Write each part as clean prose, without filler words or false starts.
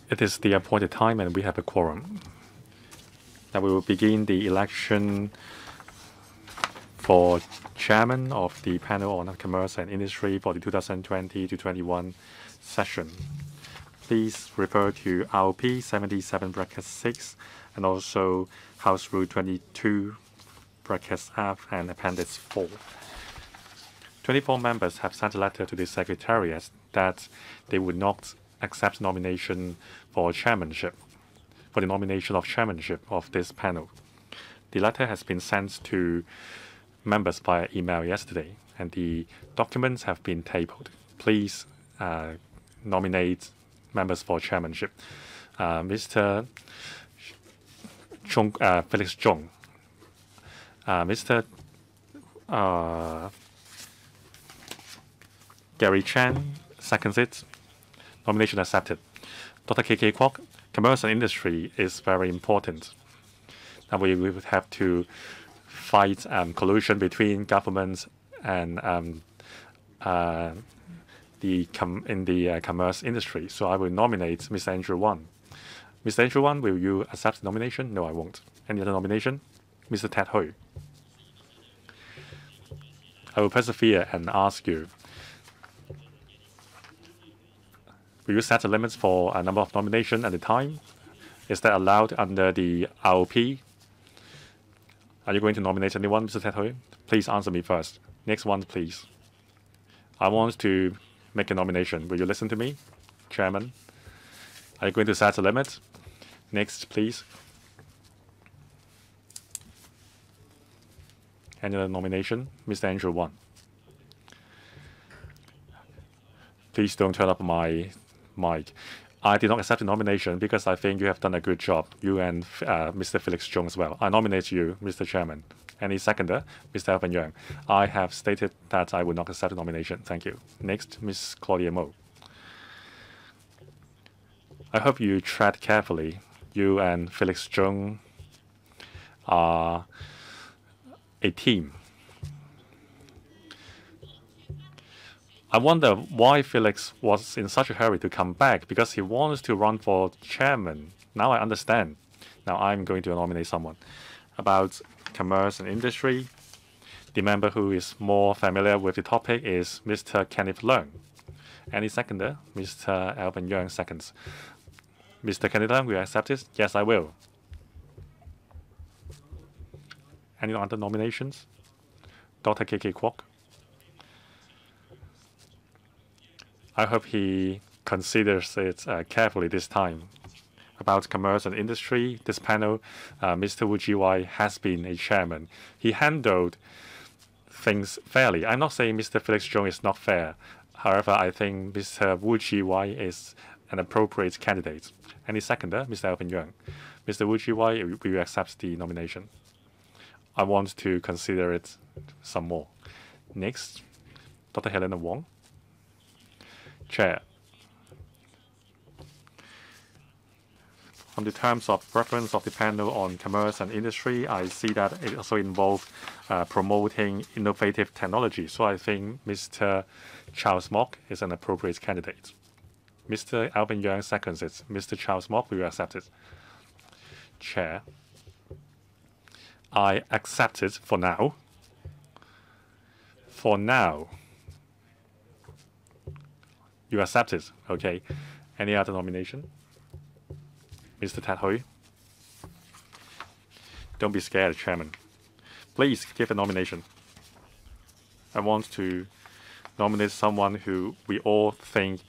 It is the appointed time and we have a quorum. Now we will begin the election for chairman of the panel on commerce and industry for the 2020-21 session. Please refer to RP 77-6 and also House Rule 22-F and Appendix IV. 24 members have sent a letter to the Secretariat that they would not accept nomination for chairmanship, for the nomination of chairmanship of this panel. The letter has been sent to members via email yesterday, and the documents have been tabled. Please nominate members for chairmanship. Mr. Felix Chung, Mr. Gary Chan seconds it. Nomination accepted. Dr. K.K. Kwok, commerce and industry is very important. Now we would have to fight collusion between governments and the commerce industry. So I will nominate Mr. Andrew Wan. Mr. Andrew Wan, will you accept the nomination? No, I won't. Any other nomination? Mr. Ted Hui. I will persevere and ask you. Will you set the limits for a number of nominations at a time? Is that allowed under the ROP? Are you going to nominate anyone, Mr. Ted Hui? Please answer me first. Next one, please. I want to make a nomination. Will you listen to me, Chairman? Are you going to set the limit? Next, please. Any other nomination? Mr. Andrew Wan. Please don't turn up my mic. I did not accept the nomination because I think you have done a good job, you and Mr. Felix Chung as well. I nominate you, Mr. Chairman. Any seconder? Mr. Alvin Yang. I have stated that I would not accept the nomination. Thank you. Next, Ms. Claudia Mo. I hope you tread carefully. You and Felix Chung are a team. I wonder why Felix was in such a hurry to come back, because he wants to run for chairman. Now I understand. Now I'm going to nominate someone. About commerce and industry, the member who is more familiar with the topic is Mr. Kenneth Leung. Any seconder? Mr. Alvin Yang seconds. Mr. Kenneth Leung, will you accept it? Yes, I will. Any other nominations? Dr. K.K. Kwok. I hope he considers it carefully this time. About commerce and industry, this panel, Mr. Wu Ji-wai has been a chairman. He handled things fairly. I'm not saying Mr. Felix Chung is not fair. However, I think Mr. Wu Ji-wai is an appropriate candidate. Any seconder? Mr. Alvin Yang. Mr. Wu Ji-wai, will you accept the nomination? I want to consider it some more. Next, Dr. Helena Wong. Chair. From the terms of reference of the panel on commerce and industry, I see that it also involves promoting innovative technology. So I think Mr. Charles Mok is an appropriate candidate. Mr. Alvin Yang seconds it. Mr. Charles Mok, will you accept it? Chair. I accept it for now. For now. You accept it. Okay. Any other nomination? Mr. Ted Hui. Don't be scared, Chairman. Please give a nomination. I want to nominate someone who we all think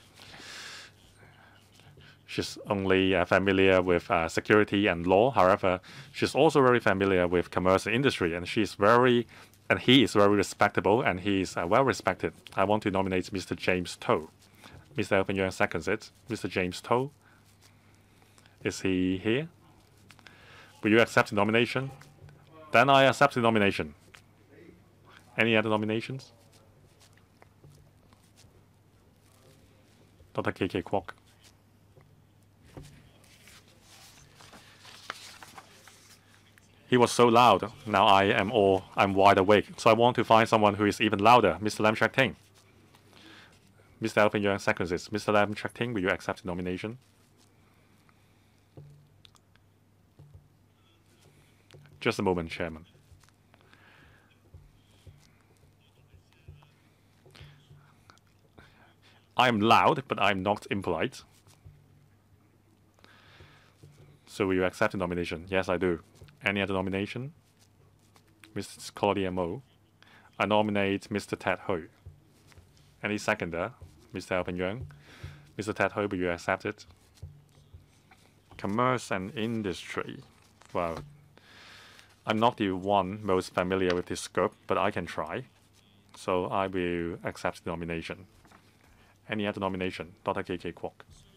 she's only familiar with security and law. However, she's also very familiar with commerce and industry, and he is very respectable, and he is well respected. I want to nominate Mr. James To. Mr. Alvin Yang seconds it. Mr. James To. Is he here? Will you accept the nomination? Then I accept the nomination. Any other nominations? Dr. K.K. Kwok. He was so loud. Now I'm wide awake. So I want to find someone who is even louder. Mr. Lam Chak Ting. Mr. Alvin Yang seconds it. Mr. Lam Chak Ting, will you accept the nomination? Just a moment, Chairman. I'm loud, but I'm not impolite. So will you accept the nomination? Yes, I do. Any other nomination? Mrs. Claudia Mo. I nominate Mr. Ted Hui. Any seconder? Mr. Alvin Yuan. Mr. Ted Hui, will you accept it? Commerce and industry. Well, I'm not the one most familiar with this scope, but I can try. So I will accept the nomination. Any other nomination? Dr. K.K. Kwok.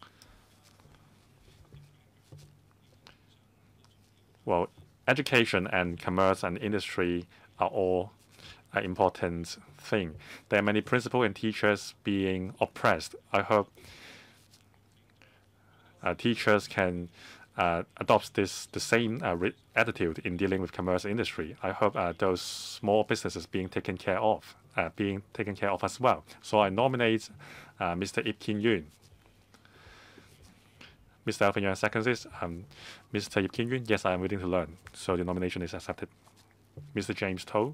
Well, education and commerce and industry are all an important thing. There are many principals and teachers being oppressed. I hope teachers can adopt the same attitude in dealing with commerce and industry. I hope those small businesses being taken care of as well. So I nominate Mr. Ip Kin Yun. Mr. Alvin Yuan seconds is Mr. Ip Kin Yun. Yes, I am willing to learn. So the nomination is accepted. Mr. James To.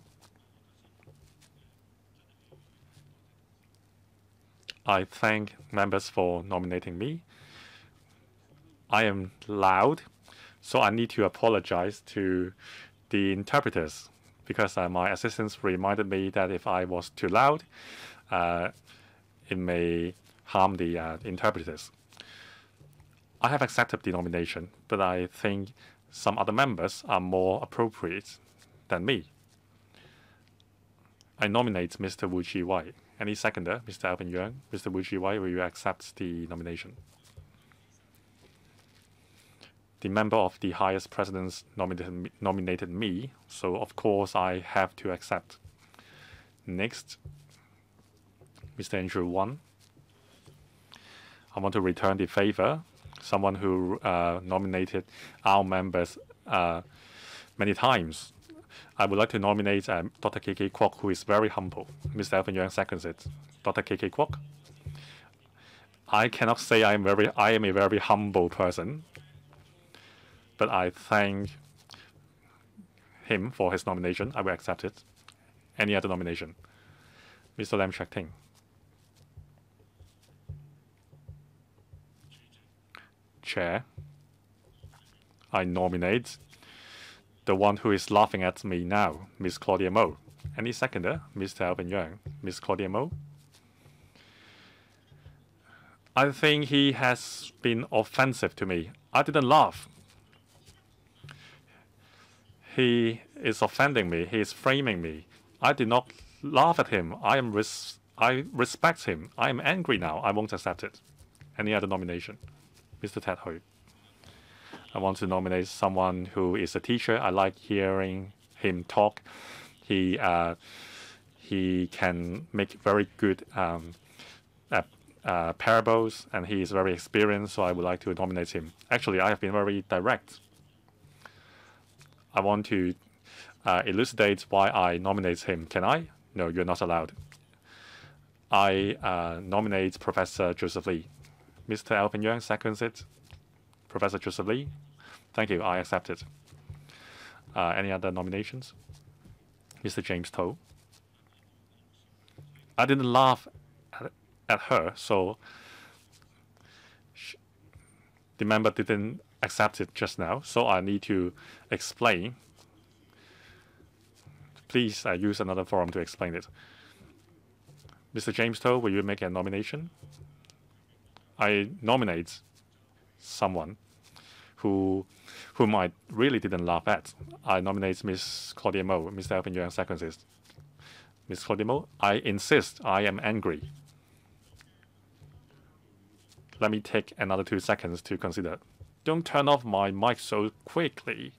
I thank members for nominating me. I am loud, so I need to apologize to the interpreters because my assistants reminded me that if I was too loud, it may harm the interpreters. I have accepted the nomination, but I think some other members are more appropriate than me. I nominate Mr. Wu Chi-wai. Any seconder? Mr. Alvin Yuan. Mr. Wu Chi-wai, will you accept the nomination? The member of the highest precedence nominated me, so of course I have to accept. Next, Mr. Andrew Wan. I want to return the favor. Someone who nominated our members many times. I would like to nominate Dr. K.K. Kwok, who is very humble. Mr. Alvin Yuan seconds it. Dr. K.K. Kwok. I cannot say I am a very humble person, but I thank him for his nomination. I will accept it. Any other nomination? Mr. Lam Shak Ting. Chair, I nominate the one who is laughing at me now, Miss Claudia Mo. Any seconder? Mr. Alvin Yuan. Miss Claudia Mo. I think he has been offensive to me. I didn't laugh. He is offending me. He is framing me. I did not laugh at him. I respect him. I am angry now. I won't accept it. Any other nomination? Mr. Ted Hui. I want to nominate someone who is a teacher. I like hearing him talk. He can make very good parables, and he is very experienced, so I would like to nominate him. Actually, I have been very direct. I want to elucidate why I nominate him. Can I? No, you're not allowed. I nominate Professor Joseph Lee. Mr. Alvin Yuan seconds it. Professor Joseph Lee. Thank you. I accept it. Any other nominations? Mr. James To. I didn't laugh at her, so the member didn't accept it just now, so I need to explain. Please use another forum to explain it. Mr. James To, will you make a nomination? I nominate someone whom I really didn't laugh at. I nominate Miss Claudia Mo. Mr. Alvin Yuan seconds it. Miss Claudia Mo, I insist I am angry. Let me take another 2 seconds to consider. Don't turn off my mic so quickly.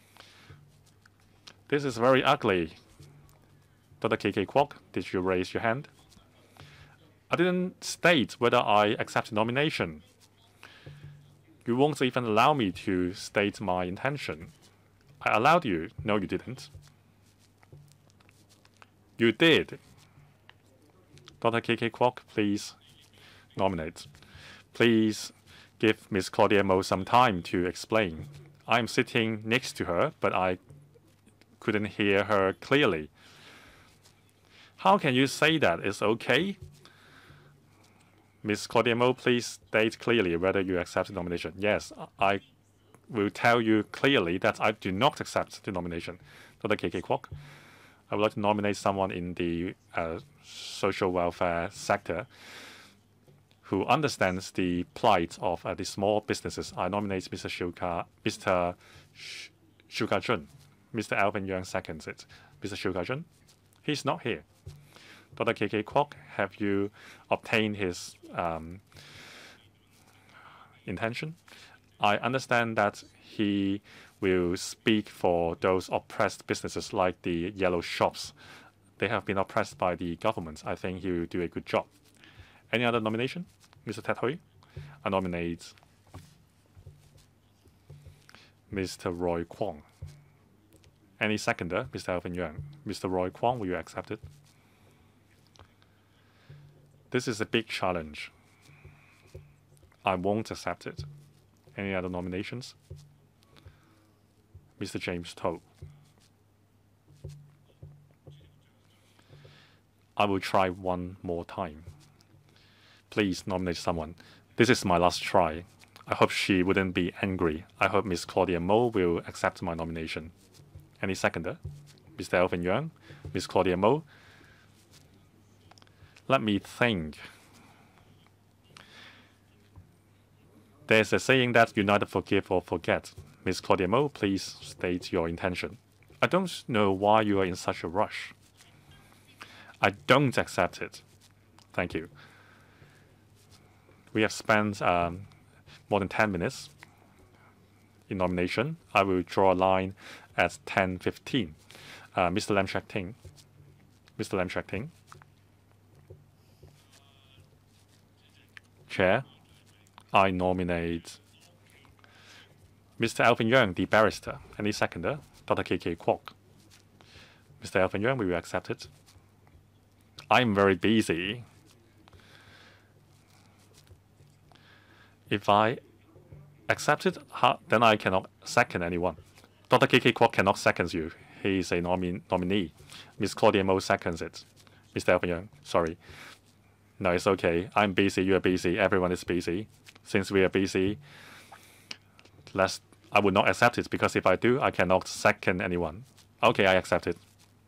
This is very ugly. Dr. K.K. Kwok, did you raise your hand? I didn't state whether I accept the nomination. You won't even allow me to state my intention. I allowed you. No, you didn't. You did. Dr. K.K. Kwok, please nominate. Please give Miss Claudia Mo some time to explain. I'm sitting next to her, but I couldn't hear her clearly. How can you say that it's okay? Ms. Claudia Mo, please state clearly whether you accept the nomination. Yes, I will tell you clearly that I do not accept the nomination. Dr. K.K. Kwok, I would like to nominate someone in the social welfare sector who understands the plight of the small businesses. I nominate Mr. Shuka Jun. Mr. Alvin Yang seconds it. Mr. Shuka Jun, he's not here. Dr. K.K. Kwok, have you obtained his intention? I understand that he will speak for those oppressed businesses like the yellow shops. They have been oppressed by the government. I think he will do a good job. Any other nomination? Mr. Ted Hui? I nominate Mr. Roy Kwong. Any seconder? Mr. Alvin Yang. Mr. Roy Kwong, will you accept it? This is a big challenge. I won't accept it. Any other nominations? Mr. James To. I will try one more time. Please nominate someone. This is my last try. I hope she wouldn't be angry. I hope Ms. Claudia Mo will accept my nomination. Any seconder? Mr. Alvin Yang? Ms. Claudia Mo? Let me think. There's a saying that you neither forgive or forget. Ms. Claudia Mo, please state your intention. I don't know why you are in such a rush. I don't accept it. Thank you. We have spent more than 10 minutes in nomination. I will draw a line at 10:15. Mr. Lam Shak Ting. Mr. Lam Shak Ting. Chair, I nominate Mr. Alvin Yang, the barrister. Any seconder? Dr. K.K. Kwok. Mr. Alvin Yang, will you accept it? I'm very busy. If I accept it, then I cannot second anyone. Dr. K.K. Kwok cannot second you. He is a nominee. Ms. Claudia Mo seconds it. Mr. Alvin Yang, sorry. No, it's okay. I'm busy. You are busy. Everyone is busy. Since we are busy, I would not accept it because if I do, I cannot second anyone. Okay, I accept it.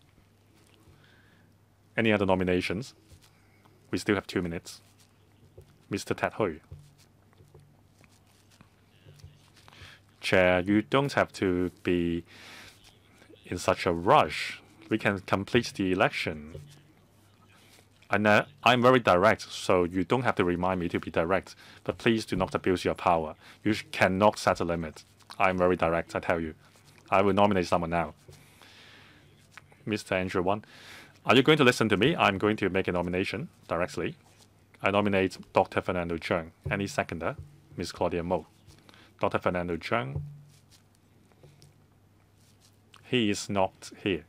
Any other nominations? We still have 2 minutes. Mr. Ted Hui. Chair, you don't have to be in such a rush. We can complete the election. I'm very direct, so you don't have to remind me to be direct. But please do not abuse your power. You cannot set a limit. I'm very direct, I tell you. I will nominate someone now. Mr. Andrew Wan, are you going to listen to me? I'm going to make a nomination directly. I nominate Dr. Fernando Cheung. Any seconder? Ms. Claudia Mo. Dr. Fernando Cheung. He is not here.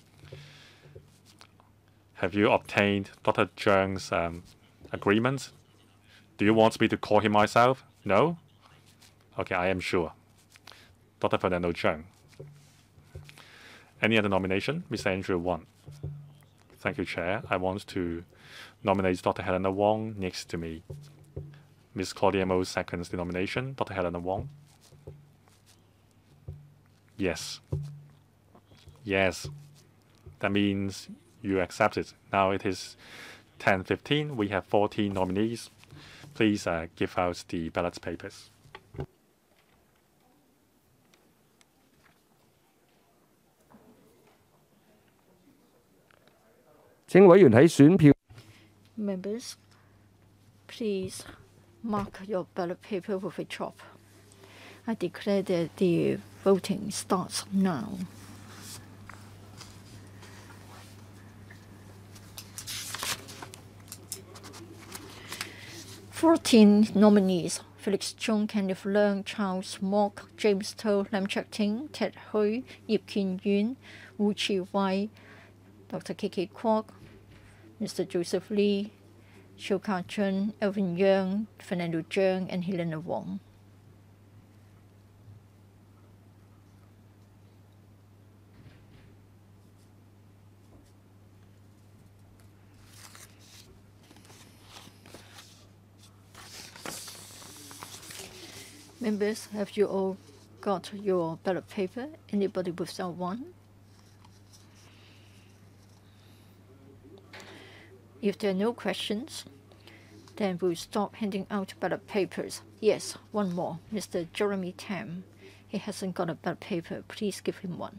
Have you obtained Dr. Cheung's agreement? Do you want me to call him myself? No? Okay, I am sure. Dr. Fernando Cheung. Any other nomination? Mr. Andrew Wan. Thank you, Chair. I want to nominate Dr. Helena Wong next to me. Ms. Claudia Mo seconds the nomination. Dr. Helena Wong. Yes. Yes. That means you accept it. Now it is 10:15. We have 14 nominees. Please give out the ballot papers. Members, please mark your ballot paper with a chalk. I declare that the voting starts now. Fourteen nominees: Felix Chung, Kenneth Leung, Charles Mok, James To, Lam Cheuk Ting, Ted Hui, Yip Keen Yoon, Wu Chi Wai, Dr. K.K. Kwok, Mr. Joseph Lee, Siew Ka Chun, Alvin Yeung, Fernando Cheung, and Helena Wong. Members, have you all got your ballot paper? Anybody without one? If there are no questions, then we'll stop handing out ballot papers. Yes, one more. Mr. Jeremy Tam. He hasn't got a ballot paper. Please give him one.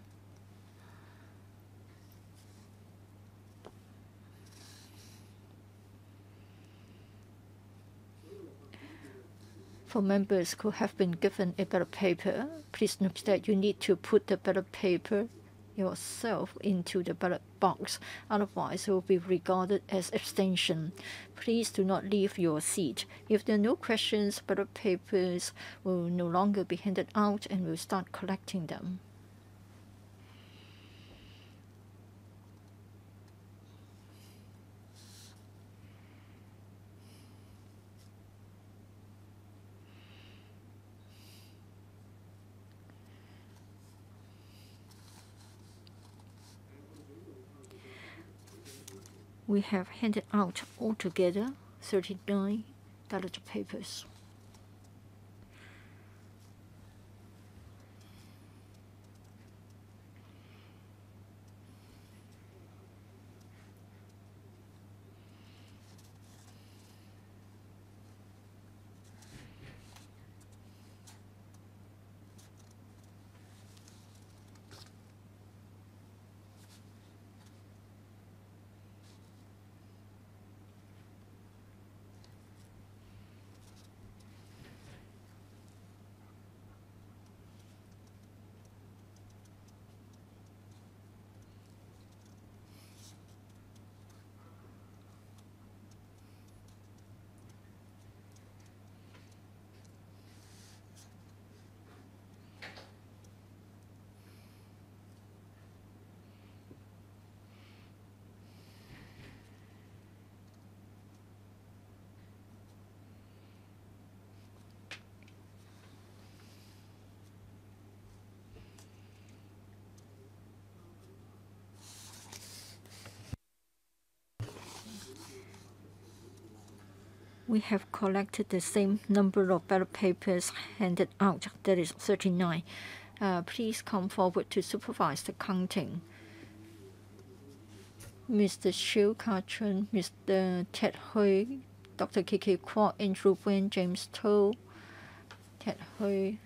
For members who have been given a ballot paper, please note that you need to put the ballot paper yourself into the ballot box, otherwise it will be regarded as abstention. Please do not leave your seat. If there are no questions, ballot papers will no longer be handed out and we'll start collecting them. We have handed out altogether 39 ballot papers. We have collected the same number of ballot papers handed out, that is 39. Please come forward to supervise the counting. Mr. Shiu Ka-chun, Mr. Ted Hui, Dr. K.K. Kwok, Andrew Wen, James To, Ted Hui.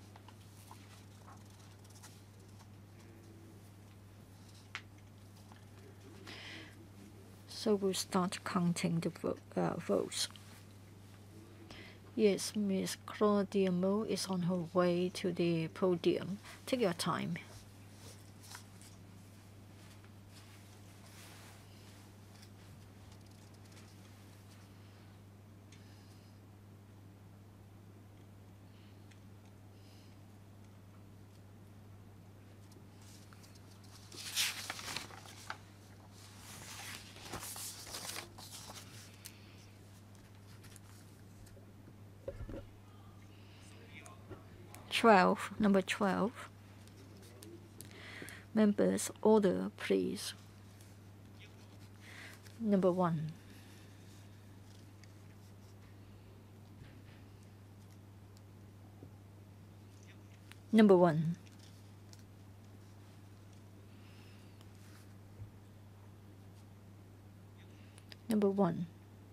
So we'll start counting the votes. Yes, Miss Claudia Mo is on her way to the podium. Take your time. Number 12. Members, order, please. Number 1. Number 1. Number 1.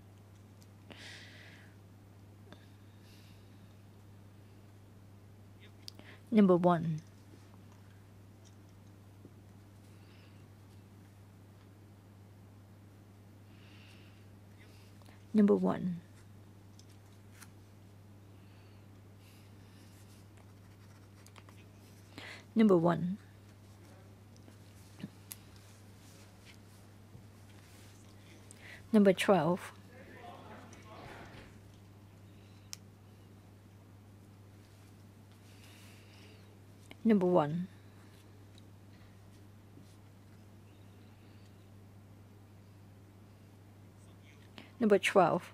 Number 1. Number 1. Number 1. Number 12. Number 1. Number 12.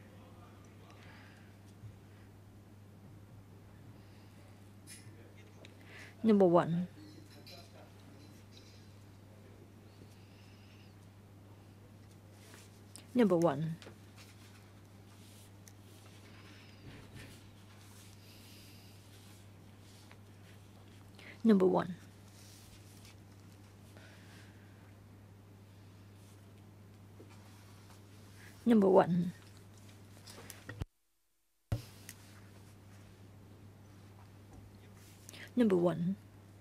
Number 1. Number 1. Number 1. Number 1. Number 1.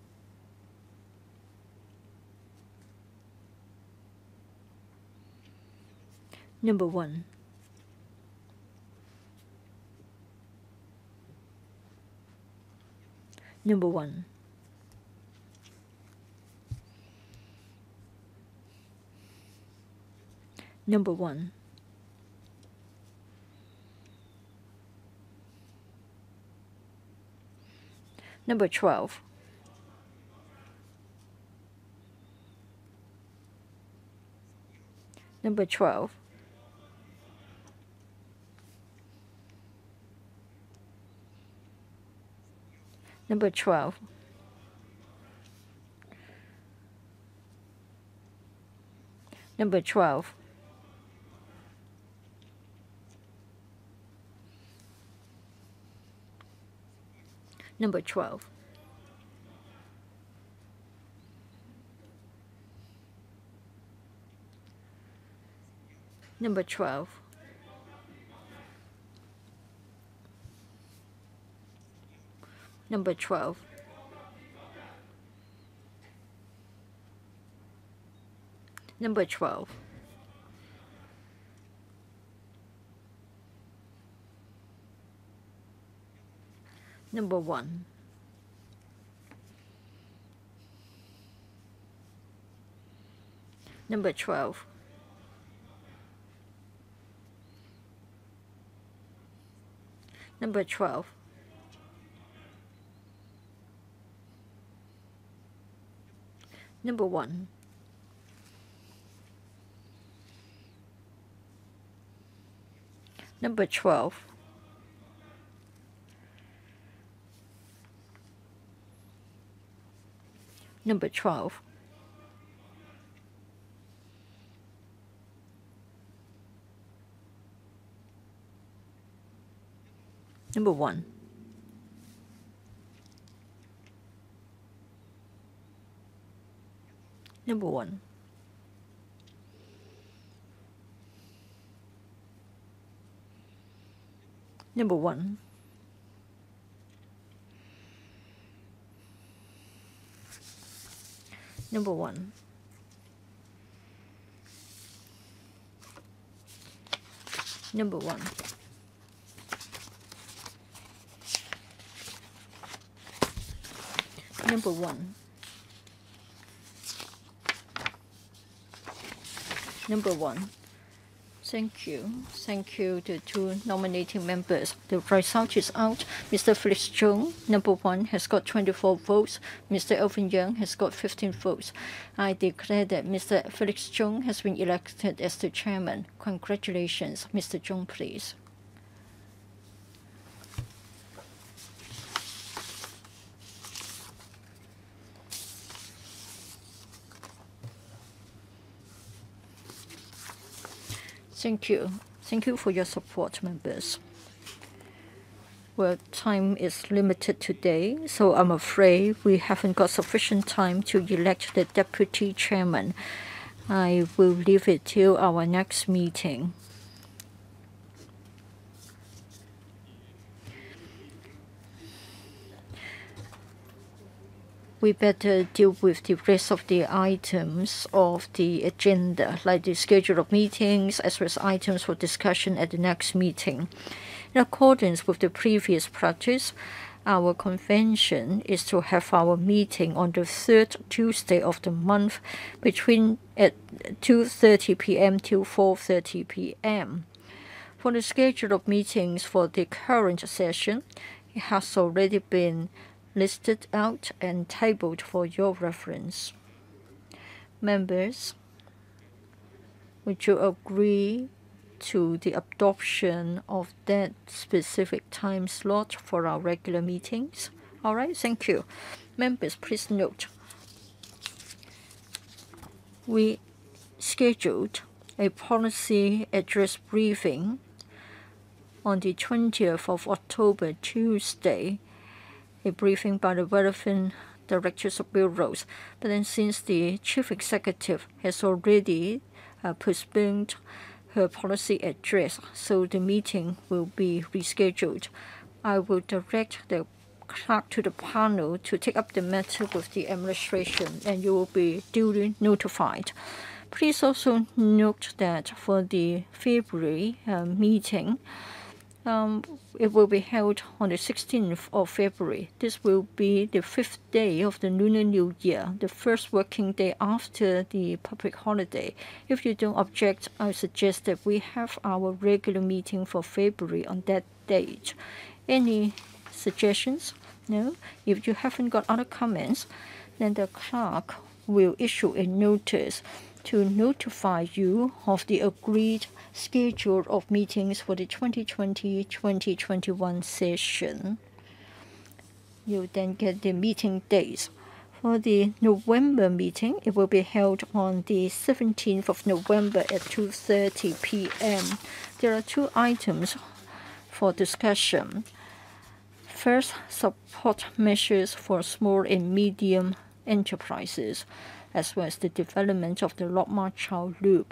Number 1. Number 1. Number 1. Number 12. Number 12. Number 12. Number 12. Number 12. Number 12. Number 12. Number 12. Number 1. Number 12. Number 12. Number 1. Number 12. Number 12. Number 1. Number 1. Number 1. Number 1. Number 1. Number 1. Number 1. Thank you. Thank you, the two nominating members. The result is out. Mr. Felix Chung, number 1, has got 24 votes. Mr. Elvin Young has got 15 votes. I declare that Mr. Felix Chung has been elected as the chairman. Congratulations. Mr. Chung, please. Thank you. Thank you for your support, members. Well, time is limited today, so I'm afraid we haven't got sufficient time to elect the deputy chairman. I will leave it till our next meeting. We better deal with the rest of the items of the agenda, like the schedule of meetings, as well as items for discussion at the next meeting. In accordance with the previous practice, our convention is to have our meeting on the third Tuesday of the month between at 2:30 p.m. till 4:30 p.m. For the schedule of meetings for the current session, it has already been listed out and tabled for your reference. Members, would you agree to the adoption of that specific time slot for our regular meetings? All right, thank you. Members, please note, we scheduled a policy address briefing on the 20th of October, Tuesday, a briefing by the relevant directors of bureaus. But then since the chief executive has already postponed her policy address, so the meeting will be rescheduled. I will direct the clerk to the panel to take up the matter with the administration, and you will be duly notified. Please also note that for the February meeting, it will be held on the 16th of February. This will be the 5th day of the Lunar New Year, the first working day after the public holiday. If you don't object, I suggest that we have our regular meeting for February on that date. Any suggestions? No? If you haven't got other comments, then the clerk will issue a notice to notify you of the agreed schedule of meetings for the 2020-2021 session. You'll then get the meeting dates. For the November meeting, it will be held on the 17th of November at 2:30 p.m. There are 2 items for discussion. First, support measures for small and medium enterprises, as well as the development of the Lok Ma Chau Loop.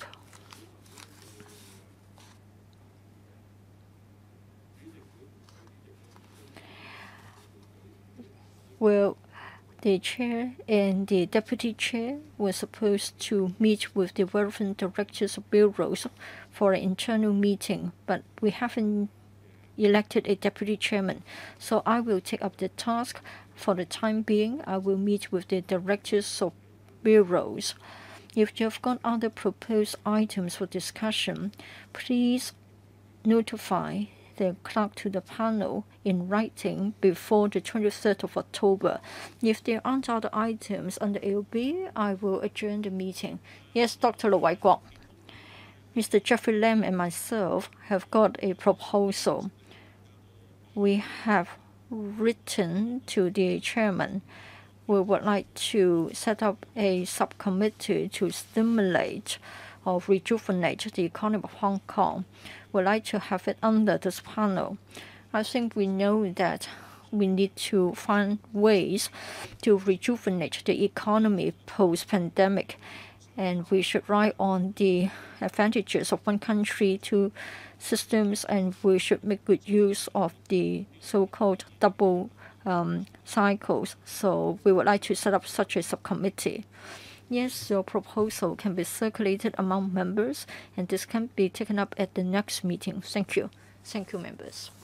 Well, the chair and the deputy chair were supposed to meet with the relevant directors of bureaus for an internal meeting, but we haven't elected a deputy chairman, so I will take up the task. For the time being, I will meet with the directors of bureaus. If you have got other proposed items for discussion, please notify the clerk to the panel in writing before the 23rd of October. If there aren't other items under AOB, I will adjourn the meeting. Yes, Dr. Lu Wai-Kwok. Mr. Jeffrey Lam and myself have got a proposal. We have written to the chairman. We would like to set up a subcommittee to stimulate or rejuvenate the economy of Hong Kong. We'd like to have it under this panel. I think we know that we need to find ways to rejuvenate the economy post-pandemic, and we should ride on the advantages of one country, 2 systems, and we should make good use of the so-called double cycles. So we would like to set up such a subcommittee. Yes, your proposal can be circulated among members, and this can be taken up at the next meeting. Thank you. Thank you, members.